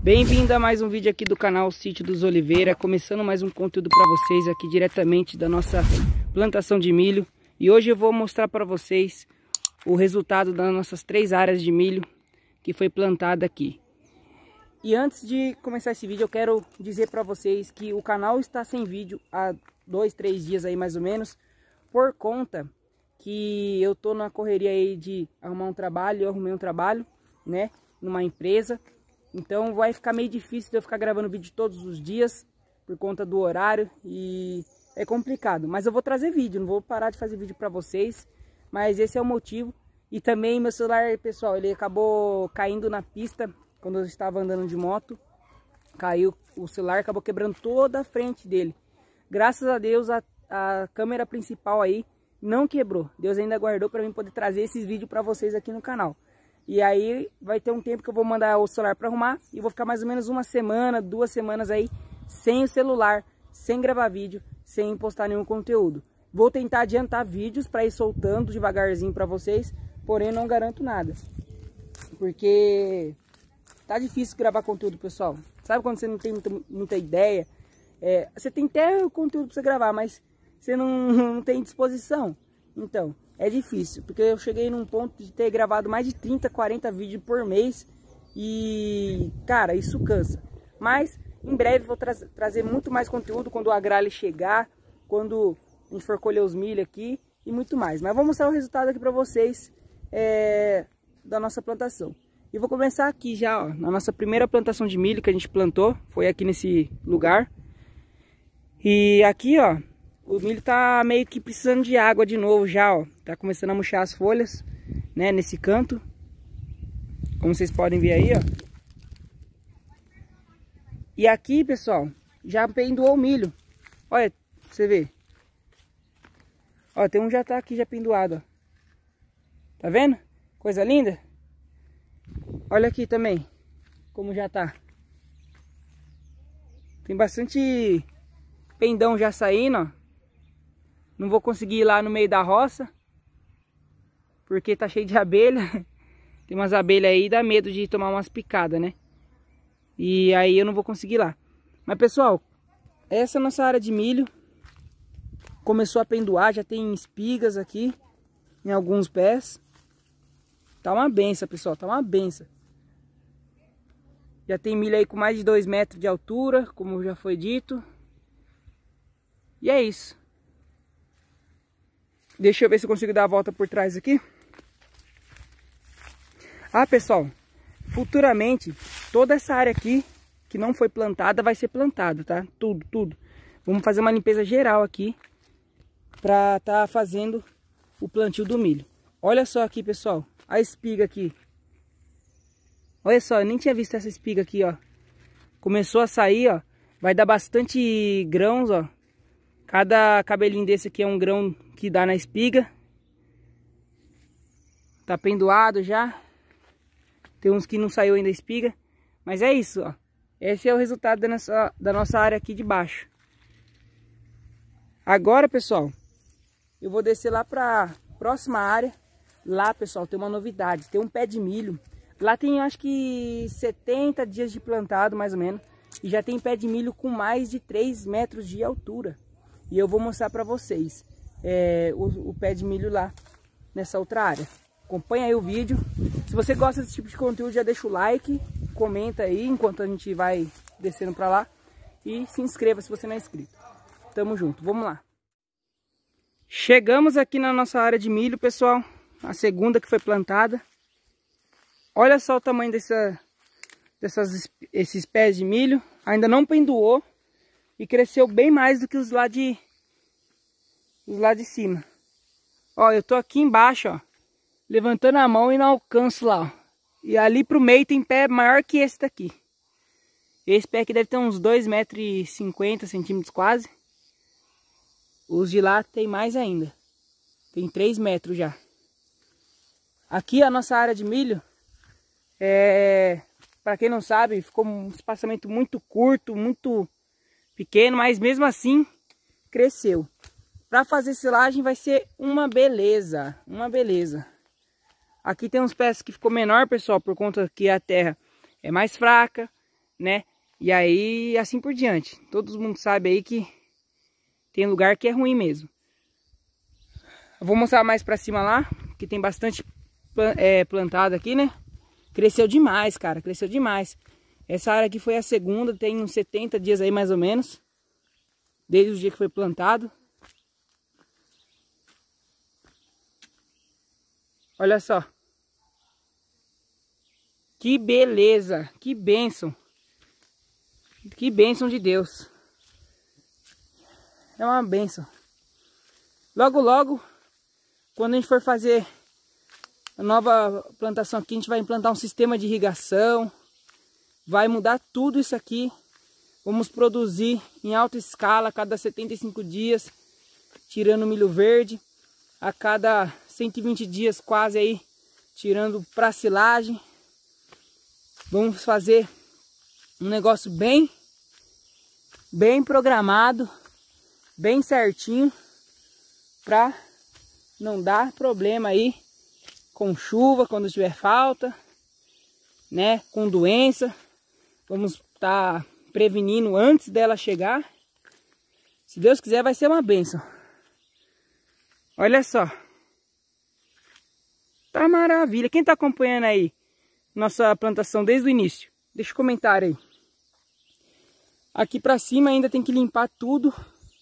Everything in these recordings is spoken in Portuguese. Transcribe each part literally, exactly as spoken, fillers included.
Bem-vindo a mais um vídeo aqui do canal Sítio dos Oliveira, começando mais um conteúdo para vocês aqui diretamente da nossa plantação de milho. E hoje eu vou mostrar para vocês o resultado das nossas três áreas de milho que foi plantada aqui. E antes de começar esse vídeo eu quero dizer para vocês que o canal está sem vídeo há dois, três dias aí mais ou menos, por conta que eu tô na correria aí de arrumar um trabalho. Eu arrumei um trabalho, né, numa empresa. Então vai ficar meio difícil de eu ficar gravando vídeo todos os dias por conta do horário e é complicado. Mas eu vou trazer vídeo, não vou parar de fazer vídeo para vocês, mas esse é o motivo. E também meu celular, pessoal, ele acabou caindo na pista quando eu estava andando de moto. Caiu o celular, acabou quebrando toda a frente dele. Graças a Deus a, a câmera principal aí não quebrou. Deus ainda guardou para mim poder trazer esses vídeos para vocês aqui no canal. E aí vai ter um tempo que eu vou mandar o celular para arrumar e vou ficar mais ou menos uma semana, duas semanas aí sem o celular, sem gravar vídeo, sem postar nenhum conteúdo. Vou tentar adiantar vídeos para ir soltando devagarzinho para vocês, porém não garanto nada. Porque tá difícil gravar conteúdo, pessoal. Sabe quando você não tem muita, muita ideia? É, você tem até o conteúdo para você gravar, mas você não, não tem disposição. Então, é difícil, porque eu cheguei num ponto de ter gravado mais de trinta, quarenta vídeos por mês e, cara, isso cansa. Mas, em breve vou tra trazer muito mais conteúdo quando o agrale chegar, quando a gente for colher os milho aqui e muito mais. Mas vou mostrar o resultado aqui pra vocês é, da nossa plantação. E vou começar aqui já, ó, na nossa primeira plantação de milho que a gente plantou, foi aqui nesse lugar. E aqui, ó, o milho tá meio que precisando de água de novo já, ó. Tá começando a murchar as folhas, né, nesse canto. Como vocês podem ver aí, ó. E aqui, pessoal, já pendoou o milho. Olha, pra você ver. Ó, tem um já tá aqui já pendoado, ó. Tá vendo? Coisa linda. Olha aqui também, como já tá. Tem bastante pendão já saindo, ó. Não vou conseguir ir lá no meio da roça, porque tá cheio de abelha. Tem umas abelhas aí, dá medo de tomar umas picadas, né? E aí eu não vou conseguir ir lá. Mas, pessoal, essa é a nossa área de milho. Começou a pendoar, já tem espigas aqui em alguns pés. Tá uma benção, pessoal, tá uma benção. Já tem milho aí com mais de dois metros de altura, como já foi dito. E é isso. Deixa eu ver se eu consigo dar a volta por trás aqui. Ah, pessoal, futuramente toda essa área aqui que não foi plantada vai ser plantada, tá? Tudo, tudo. Vamos fazer uma limpeza geral aqui para tá fazendo o plantio do milho. Olha só aqui, pessoal, a espiga aqui. Olha só, eu nem tinha visto essa espiga aqui, ó. Começou a sair, ó. Vai dar bastante grãos, ó. Cada cabelinho desse aqui é um grão que dá na espiga. Tá pendoado já. Tem uns que não saiu ainda a espiga. Mas é isso, ó. Esse é o resultado da nossa, da nossa área aqui de baixo. Agora, pessoal, eu vou descer lá pra próxima área. Lá, pessoal, tem uma novidade. Tem um pé de milho. Lá tem, acho que, setenta dias de plantado, mais ou menos. E já tem pé de milho com mais de três metros de altura. E eu vou mostrar para vocês é, o, o pé de milho lá, nessa outra área. Acompanha aí o vídeo. Se você gosta desse tipo de conteúdo, já deixa o like, comenta aí enquanto a gente vai descendo para lá. E se inscreva se você não é inscrito. Tamo junto, vamos lá. Chegamos aqui na nossa área de milho, pessoal. A segunda que foi plantada. Olha só o tamanho dessa, dessas, esses pés de milho. Ainda não pendoou. E cresceu bem mais do que os lá de, os lá de cima. Ó, eu tô aqui embaixo, ó. Levantando a mão e não alcanço lá, ó. E ali pro meio tem pé maior que esse daqui. Esse pé aqui deve ter uns dois metros e cinquenta centímetros quase. Os de lá tem mais ainda. Tem três metros já. Aqui a nossa área de milho, é, para quem não sabe, ficou um espaçamento muito curto, muito pequeno, mas mesmo assim cresceu. Para fazer silagem vai ser uma beleza, uma beleza. Aqui tem uns pés que ficou menor, pessoal, por conta que a terra é mais fraca. né? E aí, assim por diante. Todo mundo sabe aí que tem lugar que é ruim mesmo. Eu vou mostrar mais pra cima lá, que tem bastante é, plantado aqui, né? Cresceu demais, cara, cresceu demais. Essa área aqui foi a segunda, tem uns setenta dias aí mais ou menos. Desde o dia que foi plantado. Olha só. Que beleza, que bênção. Que bênção de Deus. É uma bênção. Logo, logo, quando a gente for fazer a nova plantação aqui, a gente vai implantar um sistema de irrigação. Vai mudar tudo isso aqui. Vamos produzir em alta escala a cada setenta e cinco dias, tirando milho verde. A cada cento e vinte dias quase aí, tirando pra silagem. Vamos fazer um negócio bem, bem programado, bem certinho, pra não dar problema aí com chuva quando tiver falta, né? Com doença. Vamos estar prevenindo antes dela chegar. Se Deus quiser, vai ser uma bênção. Olha só. Tá maravilha. Quem tá acompanhando aí nossa plantação desde o início? Deixa um comentário aí. Aqui pra cima ainda tem que limpar tudo.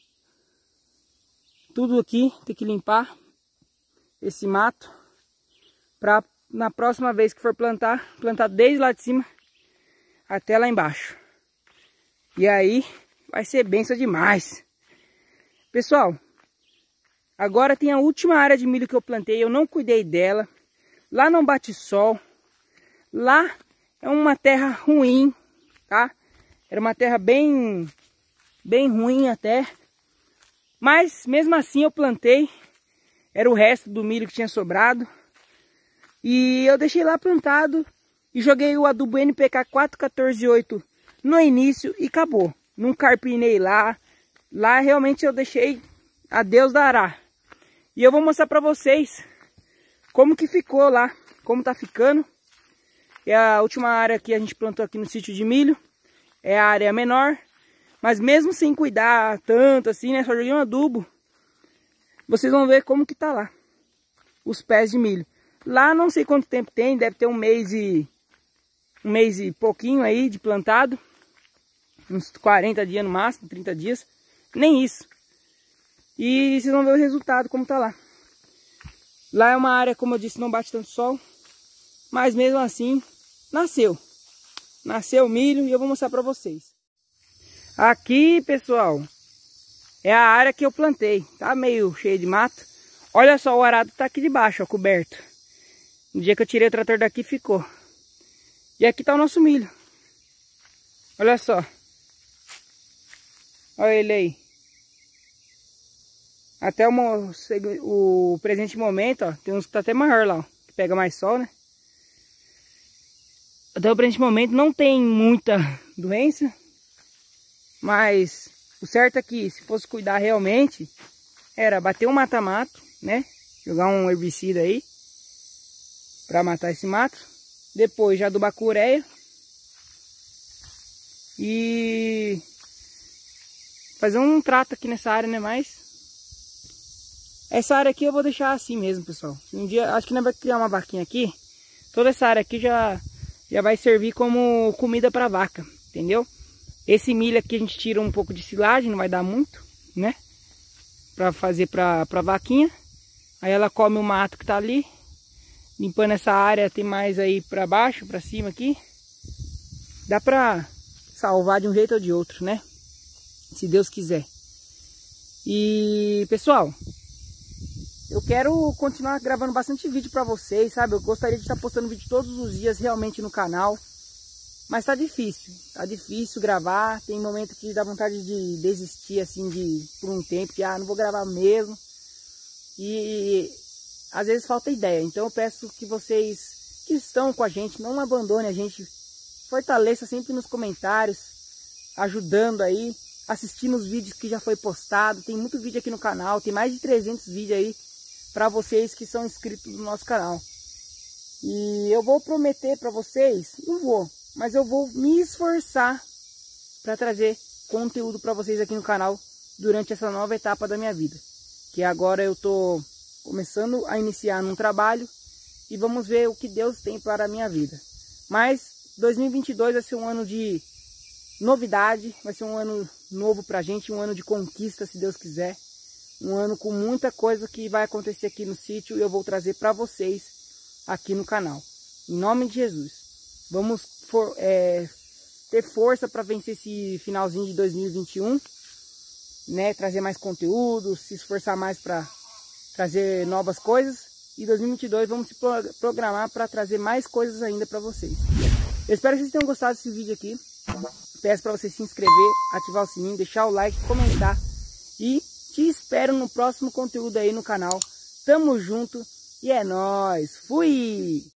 Tudo aqui tem que limpar esse mato. Pra na próxima vez que for plantar, plantar desde lá de cima até lá embaixo. E aí vai ser bênção demais. Pessoal, agora tem a última área de milho que eu plantei. Eu não cuidei dela. Lá não bate sol. Lá é uma terra ruim, tá? Era uma terra bem, bem ruim até. Mas mesmo assim eu plantei. Era o resto do milho que tinha sobrado. E eu deixei lá plantado. E joguei o adubo N P K quatro um quatro oito no início e acabou. Não carpinei lá. Lá realmente eu deixei a Deus dará. E eu vou mostrar pra vocês como que ficou lá. Como tá ficando. É a última área que a gente plantou aqui no sítio de milho. É a área menor. Mas mesmo sem cuidar tanto assim, né? Só joguei um adubo. Vocês vão ver como que tá lá. Os pés de milho. Lá não sei quanto tempo tem. Deve ter um mês e... Um mês e pouquinho aí de plantado. Uns quarenta dias no máximo, trinta dias. Nem isso. E vocês vão ver o resultado, como tá lá. Lá é uma área, como eu disse, não bate tanto sol. Mas mesmo assim, nasceu. Nasceu milho e eu vou mostrar pra vocês. Aqui, pessoal, é a área que eu plantei. Tá meio cheio de mato. Olha só, o arado tá aqui debaixo, ó, coberto. No dia que eu tirei o trator daqui, ficou. E aqui tá o nosso milho. Olha só. Olha ele aí. Até o, o presente momento, ó. Tem uns que tá até maior lá, ó. Que pega mais sol, né? Até o presente momento não tem muita doença. Mas o certo é que se fosse cuidar realmente, era bater um mata-mato, né? Jogar um herbicida aí. Pra matar esse mato. Depois já adubar com ureia. E fazer um trato aqui nessa área, né? Mas essa área aqui eu vou deixar assim mesmo, pessoal. Um dia, acho que nós vamos criar uma vaquinha aqui. Toda essa área aqui já, já vai servir como comida para vaca, entendeu? Esse milho aqui a gente tira um pouco de silagem, não vai dar muito, né? Para fazer para para vaquinha. Aí ela come o mato que tá ali. Limpando essa área, tem mais aí para baixo, para cima aqui. Dá para salvar de um jeito ou de outro, né? Se Deus quiser. E, pessoal, eu quero continuar gravando bastante vídeo para vocês, sabe? Eu gostaria de estar postando vídeo todos os dias realmente no canal. Mas tá difícil, tá difícil gravar. Tem momento que dá vontade de desistir, assim, de por um tempo. Que, ah, não vou gravar mesmo. E às vezes falta ideia. Então eu peço que vocês que estão com a gente, não abandonem a gente. Fortaleça sempre nos comentários, ajudando aí, assistindo os vídeos que já foi postado. Tem muito vídeo aqui no canal, tem mais de trezentos vídeos aí para vocês que são inscritos no nosso canal. E eu vou prometer para vocês, não vou, mas eu vou me esforçar para trazer conteúdo para vocês aqui no canal durante essa nova etapa da minha vida. Que agora eu tô começando a iniciar num trabalho e vamos ver o que Deus tem para a minha vida. Mas dois mil e vinte e dois vai ser um ano de novidade, vai ser um ano novo pra gente, um ano de conquista, se Deus quiser. Um ano com muita coisa que vai acontecer aqui no sítio e eu vou trazer para vocês aqui no canal. Em nome de Jesus. Vamos for, é, ter força para vencer esse finalzinho de dois mil e vinte e um, né? Trazer mais conteúdo, se esforçar mais para trazer novas coisas. E dois mil e vinte e dois vamos se programar para trazer mais coisas ainda para vocês. Eu espero que vocês tenham gostado desse vídeo aqui. Peço para você se inscrever, ativar o sininho, deixar o like, comentar. E te espero no próximo conteúdo aí no canal. Tamo junto e é nóis. Fui!